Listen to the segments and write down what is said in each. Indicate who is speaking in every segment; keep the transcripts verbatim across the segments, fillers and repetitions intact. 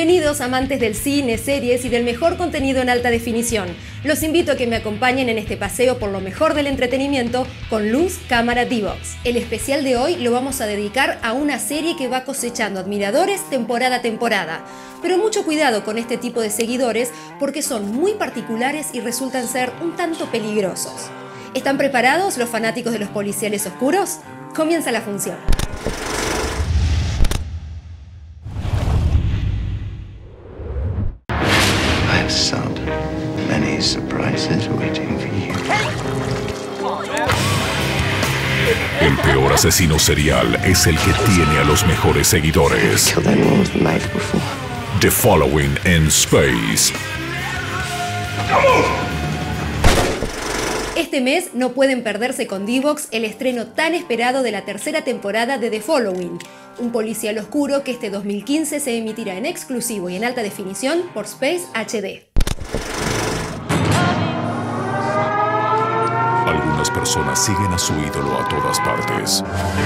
Speaker 1: Bienvenidos amantes del cine, series y del mejor contenido en alta definición. Los invito a que me acompañen en este paseo por lo mejor del entretenimiento con Luz, Cámara, D-Box. El especial de hoy lo vamos a dedicar a una serie que va cosechando admiradores temporada a temporada. Pero mucho cuidado con este tipo de seguidores porque son muy particulares y resultan ser un tanto peligrosos. ¿Están preparados los fanáticos de los policiales oscuros? Comienza la función.
Speaker 2: So many surprises waiting for you.
Speaker 3: El peor asesino serial es el que tiene a los mejores seguidores.
Speaker 2: Killed anyone with a knife before.
Speaker 3: The Following in Space.
Speaker 1: Este mes no pueden perderse con D-Box el estreno tan esperado de la tercera temporada de The Following, un policial oscuro que este dos mil quince se emitirá en exclusivo y en alta definición por Space H D.
Speaker 3: Algunas personas siguen a su ídolo a todas partes.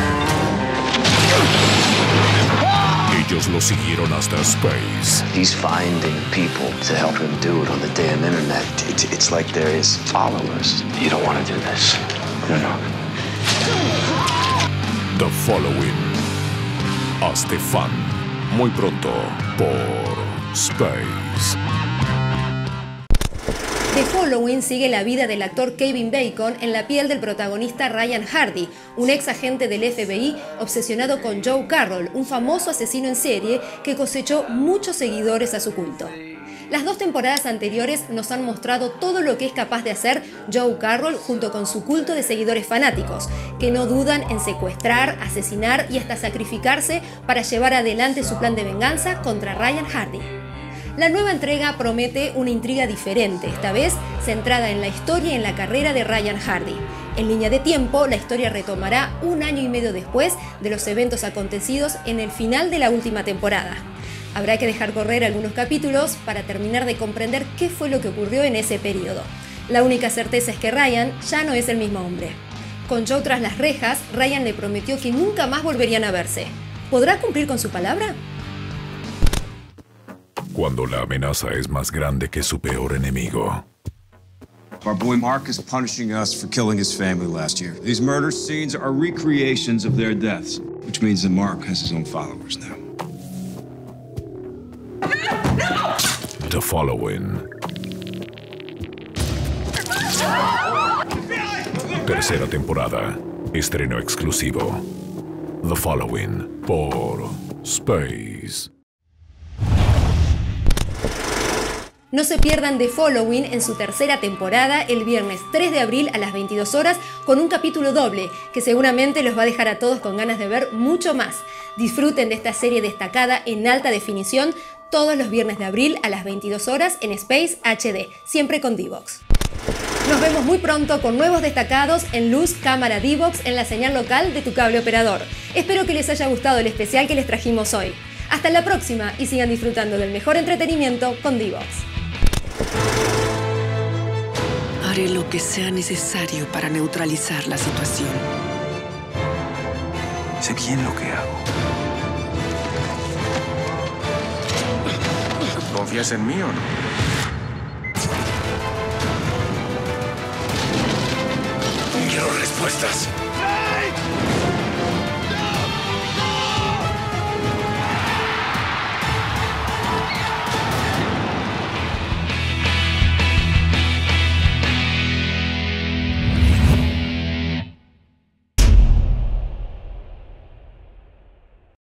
Speaker 3: Ellos lo siguieron hasta Space.
Speaker 2: He's finding people to help him do it on the damn internet. It's, it's like there is followers. You don't want to do this. No, no.
Speaker 3: The Following. Hazte fan. Muy pronto por Space.
Speaker 1: The Following sigue la vida del actor Kevin Bacon en la piel del protagonista Ryan Hardy, un ex agente del F B I obsesionado con Joe Carroll, un famoso asesino en serie que cosechó muchos seguidores a su culto. Las dos temporadas anteriores nos han mostrado todo lo que es capaz de hacer Joe Carroll junto con su culto de seguidores fanáticos, que no dudan en secuestrar, asesinar y hasta sacrificarse para llevar adelante su plan de venganza contra Ryan Hardy. La nueva entrega promete una intriga diferente, esta vez centrada en la historia y en la carrera de Ryan Hardy. En línea de tiempo, la historia retomará un año y medio después de los eventos acontecidos en el final de la última temporada. Habrá que dejar correr algunos capítulos para terminar de comprender qué fue lo que ocurrió en ese periodo. La única certeza es que Ryan ya no es el mismo hombre. Con Joe tras las rejas, Ryan le prometió que nunca más volverían a verse. ¿Podrá cumplir con su palabra?
Speaker 3: Cuando la amenaza es más grande que su peor enemigo.
Speaker 4: Our boy Mark is punishing us for killing his family last year. These murder scenes are recreations of their deaths, which means that Mark has his own followers now.
Speaker 3: The Following. Tercera temporada. Estreno exclusivo. The Following por Space.
Speaker 1: No se pierdan The Following en su tercera temporada el viernes tres de abril a las veintidós horas con un capítulo doble que seguramente los va a dejar a todos con ganas de ver mucho más. Disfruten de esta serie destacada en alta definición todos los viernes de abril a las veintidós horas en Space H D, siempre con D-Box. Nos vemos muy pronto con nuevos destacados en Luz, Cámara, D-Box en la señal local de tu cable operador. Espero que les haya gustado el especial que les trajimos hoy. Hasta la próxima y sigan disfrutando del mejor entretenimiento con D-Box.
Speaker 5: Haré lo que sea necesario para neutralizar la situación.
Speaker 2: Sé bien lo que hago.
Speaker 4: ¿Confías en mí o no?
Speaker 3: Quiero respuestas.